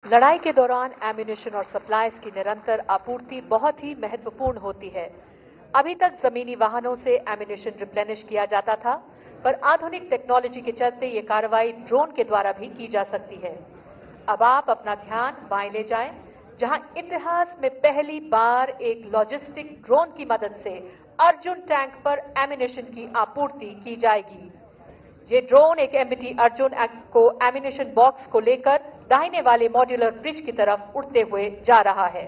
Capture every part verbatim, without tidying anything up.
लड़ाई के दौरान एम्यूनिशन और सप्लाईज की निरंतर आपूर्ति बहुत ही महत्वपूर्ण होती है। अभी तक जमीनी वाहनों से एम्यूनिशन रिप्लेनिश किया जाता था, पर आधुनिक टेक्नोलॉजी के चलते ये कार्रवाई ड्रोन के द्वारा भी की जा सकती है। अब आप अपना ध्यान बाएं ले जाएं, जहां इतिहास में पहली बार एक लॉजिस्टिक ड्रोन की मदद से अर्जुन टैंक पर एम्यूनिशन की आपूर्ति की जाएगी। ये ड्रोन एक एमबीटी अर्जुन को एम्यूनिशन बॉक्स को लेकर दाहिने वाले मॉड्यूलर ब्रिज की तरफ उड़ते हुए जा रहा है।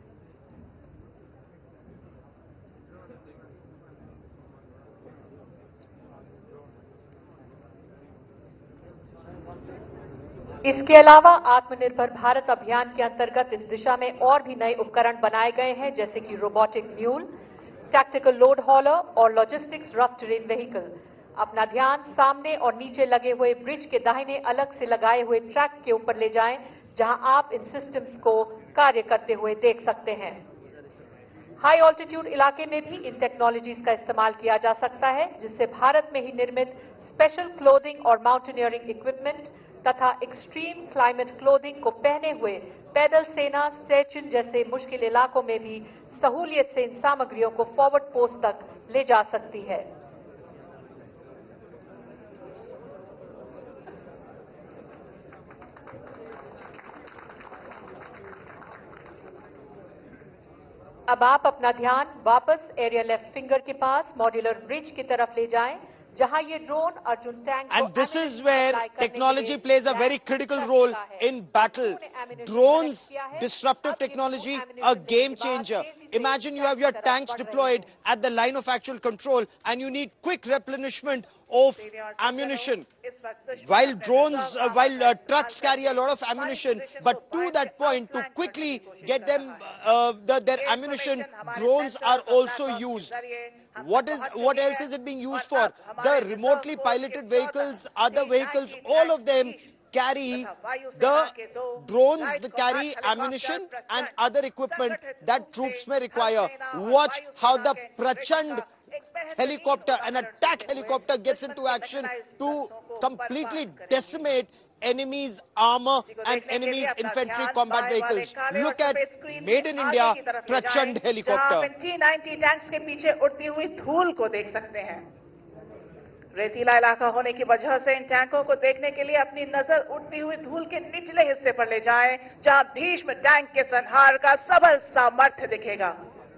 इसके अलावा आत्मनिर्भर भारत अभियान के अंतर्गत इस दिशा में और भी नए उपकरण बनाए गए हैं, जैसे कि robotic mule, tactical load hauler और लॉजिस्टिक्स रफ टेरेन व्हीकल। अपना ध्यान सामने और नीचे लगे हुए ब्रिज के दाहिने अलग से लगाए हुए ट्रैक के ऊपर ले जाएं, जहां आप इन सिस्टम्स को कार्य करते हुए देख सकते हैं। हाई ऑल्टीट्यूड इलाके में भी इन टेक्नोलॉजीज का इस्तेमाल किया जा सकता है, जिससे भारत में ही निर्मित स्पेशल क्लोथिंग और माउंटेनियरिंग इक्विपमेंट तथा एक्सट्रीम क्लाइमेट क्लोथिंग को पहने हुए पैदल सेना सेचिन जैसे मुश्किल इलाकों में भी सहूलियत से इन सामग्रियों को फॉरवर्ड पोस्ट तक ले जा सकती है। अब आप अपना ध्यान वापस एरिया लेफ्ट फिंगर के पास मॉड्यूलर ब्रिज की तरफ ले जाएं, जहां ये drone Arjun tank and this is where technology plays a very critical role in battle. Drones, disruptive technology, a game changer. Imagine you have your tanks deployed at the line of actual control and you need quick replenishment of ammunition. While drones, uh, while uh, trucks carry a lot of ammunition, but to that point, to quickly get them uh, the, their ammunition, drones are also used. What is what else is it being used for? The remotely piloted vehicles, other vehicles, all of them carry the drones, they carry ammunition and other equipment that troops may require. Watch how the Prachand helicopter, an attack helicopter, gets into action to completely decimate enemies' armor and enemies' infantry combat vehicles. Look at Made in India Prachand helicopter. T ninety tanks के पीछे उड़ती हुई धूल को देख सकते हैं। रेतीला इलाका होने की वजह से इन टैंकों को देखने के लिए अपनी नजर उड़ती हुई धूल के निचले हिस्से पर ले जाएं, जहां भीष्म टैंक के संहार का सबल सामर्थ्य दिखेगा।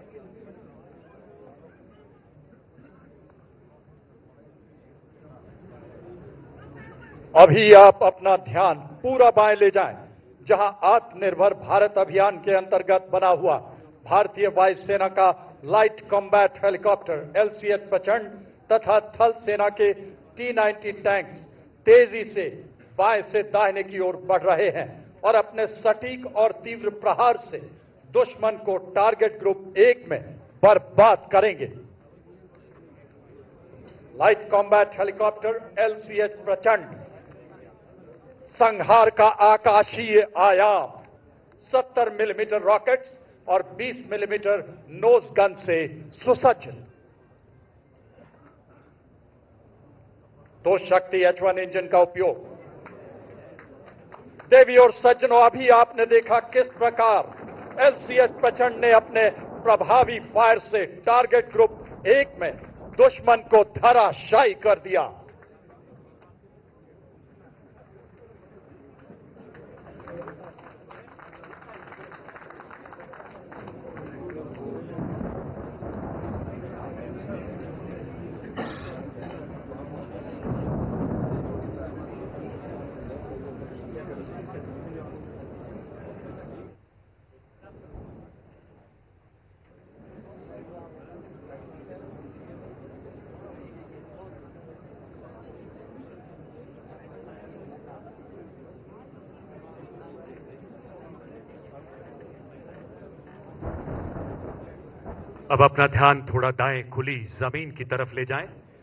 अभी आप अपना ध्यान पूरा बाएं ले जाएं, जहां आत्मनिर्भर भारत अभियान के अंतर्गत बना हुआ भारतीय वायुसेना का लाइट कॉम्बैट हेलीकॉप्टर एलसीएच प्रचंड तथा थल सेना के टी नाइंटी टैंक्स तेजी से बाएं से दाहिने की ओर बढ़ रहे हैं और अपने सटीक और तीव्र प्रहार से दुश्मन को टारगेट ग्रुप एक में बर्बाद करेंगे। लाइट कॉम्बैट हेलीकॉप्टर एलसीएच प्रचंड संहार का आकाशीय आयाम सत्तर मिलीमीटर रॉकेट्स और बीस मिलीमीटर नोज गन से सुसज्ज। दो शक्ति एच वन इंजन का उपयोग। देवी और सज्जनों, अभी आपने देखा किस प्रकार एलसीएच प्रचंड ने अपने प्रभावी फायर से टारगेट ग्रुप एक में दुश्मन को धराशायी कर दिया। अब अपना ध्यान थोड़ा दाएं खुली जमीन की तरफ ले जाएं।